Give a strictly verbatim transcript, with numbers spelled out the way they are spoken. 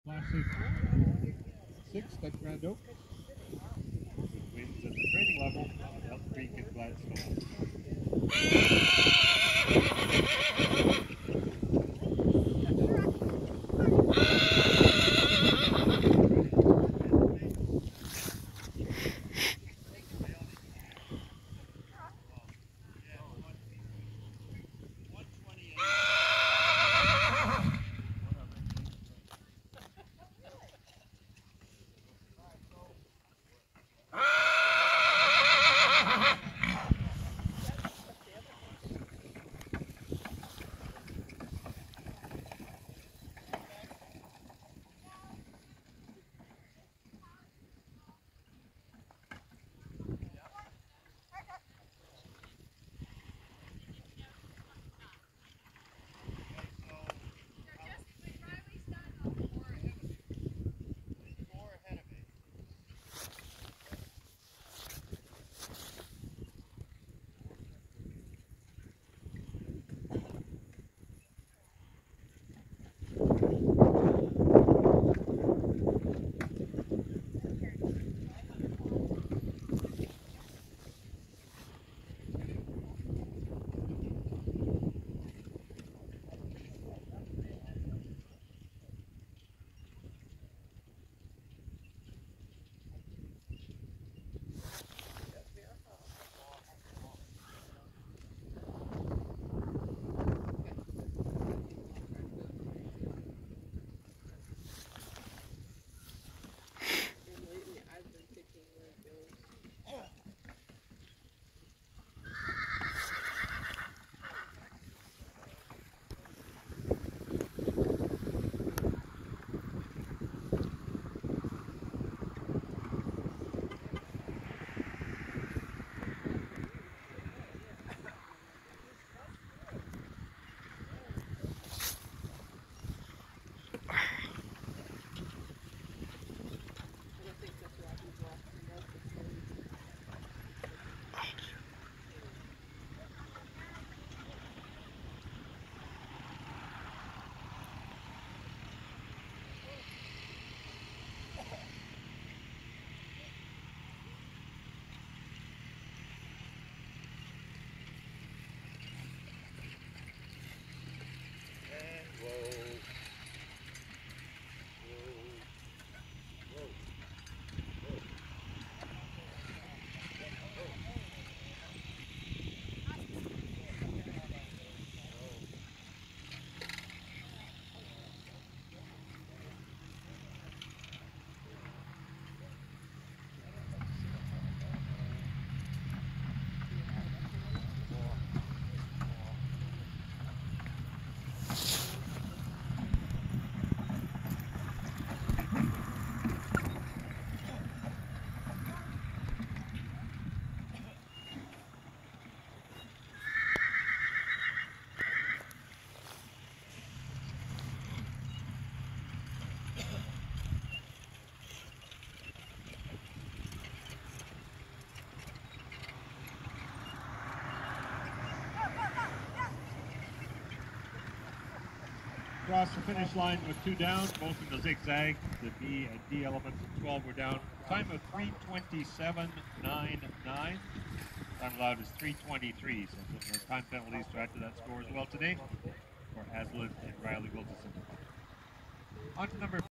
Classic sixth at Grand Oak. Wins at the training level, Elk Creek and Gladstone. Across the finish line with two down, both in the zigzag. The B and D elements of twelve were down. Time of three twenty-seven nine nine. Time allowed is three twenty-three, so there are time penalties to add to that score as well today for Aslett and Riley Wilkinson. On to number